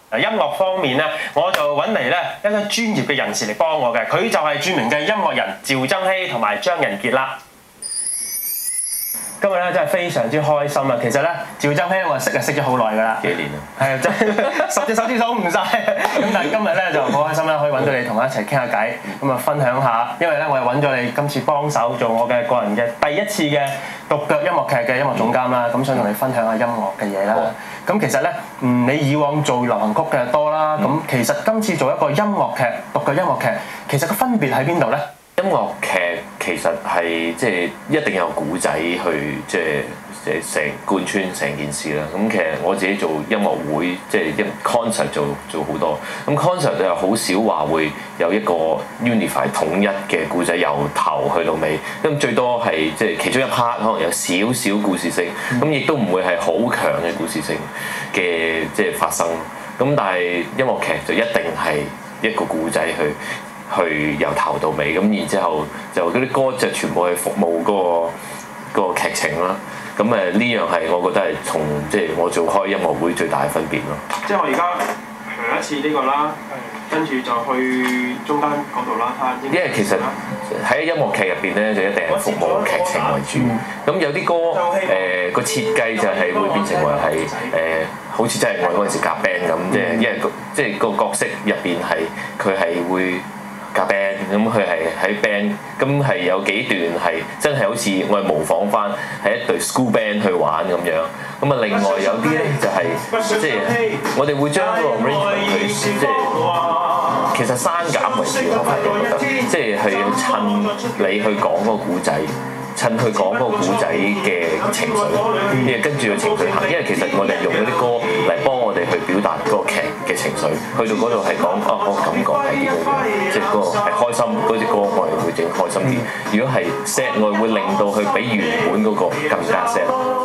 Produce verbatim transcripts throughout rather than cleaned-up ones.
嗱，音樂方面咧，我就揾嚟咧一個專業嘅人士嚟幫我嘅，佢就係著名嘅音樂人趙增熹同埋張仁傑啦。今日咧真係非常之開心啊！其實咧，趙增熹我識就識咗好耐㗎啦， 幾年啊？ 係啊，真係十隻手指數唔晒。咁但係今日咧就好開心啦，可以揾到你同我一齊傾下偈，咁啊分享下。因為咧我又揾咗你今次幫手做我嘅個人嘅第一次嘅獨腳音樂劇嘅音樂總監啦，咁想同你分享下音樂嘅嘢啦。咁其實咧，嗯，你以往做流行曲嘅多啦，咁、嗯、其實今次做一個音樂劇獨腳音樂劇，其實個分別喺邊度咧？ 音樂劇其實係即係一定有古仔去即係即係成貫穿成件事啦。咁其實我自己做音樂會即係一 concert 做做好多，咁 concert 又好少話會有一個 unify 統一嘅故仔由頭去到尾。咁最多係即係其中一 part 可能有少少故事性，咁亦都唔會係好強嘅故事性嘅即係發生。咁但係音樂劇就一定係一個故仔去。去由頭到尾咁，然之後就嗰啲歌就全部係服務嗰個嗰個劇情啦。咁誒呢樣係我覺得係同即係我做開音樂會最大嘅分別咯。 即係我而家行一次呢個啦，跟住就去中間嗰度啦。 因為其實喺音樂劇入邊咧，就一定係服務劇情為主。咁、嗯、有啲歌誒個、呃、設計就係會變成為係誒、呃，好似真係我嗰陣時夾 band 咁，即係、嗯、因為即係個角色入邊係佢係會。夾 band 咁佢係喺 band 咁係有幾段係真係好似我係模仿翻係一隊 school band 去玩咁樣，咁啊另外有啲咧就係、是、即係我哋會將嗰個 arrangement 去即係其實刪減為主，我係覺得即係去襯你去講嗰個故仔。趁佢講嗰個古仔嘅情緒，跟住跟住個情緒行，因為其實我哋用嗰啲歌嚟幫我哋去表達嗰個劇嘅情緒，去到嗰度係講啊嗰個感覺係點樣樣，即係嗰個係開心嗰隻歌我哋會整開心啲。如果係 sad 我會令到佢比原本嗰個更加 sad。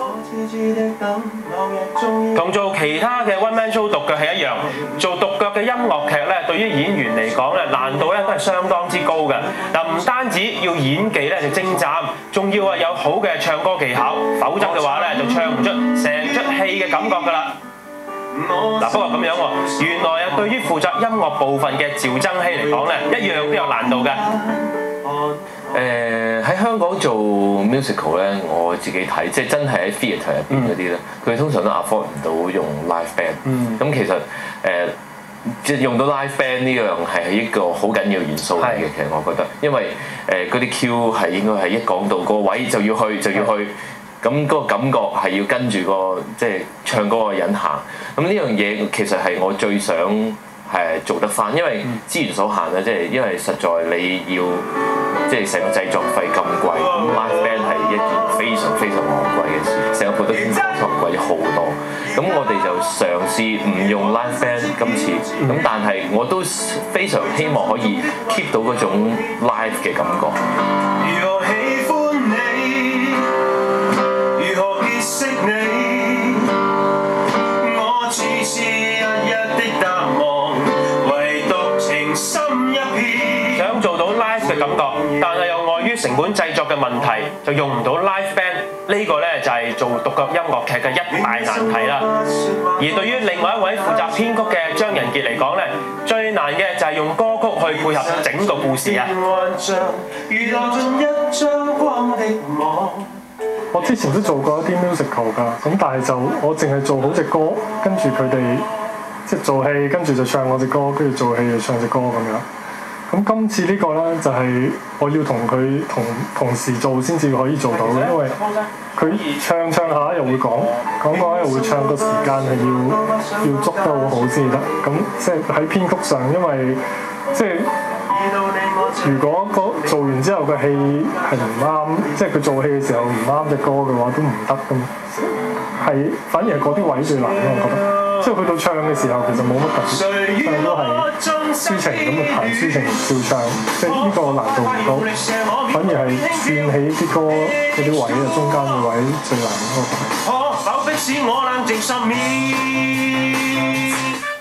同做其他嘅 one man show 獨腳係一樣，做獨腳嘅音樂劇咧，對於演員嚟講咧，難度咧都係相當之高嘅。嗱，唔單止要演技咧就精湛，仲要啊有好嘅唱歌技巧，否則嘅話咧就唱唔出成出戲嘅感覺㗎啦。嗱，不過咁樣喎，原來啊對於負責音樂部分嘅趙增熹嚟講咧，一樣都有難度嘅。誒喺、呃、香港做 musical 咧，我自己睇即係真係喺 theatre 入邊嗰啲咧，佢、嗯、通常都 afford 唔到用 live band。咁、嗯、其實誒即係用到 live band 呢樣係一個好緊要元素嚟嘅。其實我覺得，因為誒嗰啲 cue 係應該係一講到個位就要去就要去，咁嗰個感覺係要跟住個即係唱歌嘅人行。咁呢樣嘢其實係我最想係做得翻，因為資源所限咧，即係因為實在你要。即係成個製作費咁貴，咁 live band 係一件非常非常昂貴嘅事，成個 production cost 貴咗好多。咁我哋就嘗試唔用 live band 今次，咁但係我都非常希望可以 keep 到嗰種 live 嘅感覺。如何喜歡你，如何結識你，我只是一一的答案，唯獨情深一片。想做到 live 嘅感覺，但係又礙於成本製作嘅問題，就用唔到 live band。呢個咧就係做獨腳音樂劇嘅一大難題啦。而對於另外一位負責編曲嘅張仁傑嚟講咧，最難嘅就係用歌曲去配合整個故事啊。 我之前都做過一啲 musical 㗎，咁但係就我淨係做好隻歌，跟住佢哋即係做戲，跟住就唱我隻歌，跟住做戲就唱隻歌咁樣。咁今次呢個呢，就係我要同佢同同時做先至可以做到嘅，因為佢唱唱下又會講，講講又會唱，個時間係要要捉得好好先得。咁即係喺編曲上，因為即係如果個做完之後個戲係唔啱，即係佢做戲嘅時候唔啱隻歌嘅話，都唔得咁。係反而係嗰啲位最難咯，我覺得。即係去到唱嘅時候，其實冇乜特別，唱都係抒情咁啊，彈抒情照唱，即係呢個難度唔高，反而係串起啲歌嗰啲位啊，中間嘅位最難咯。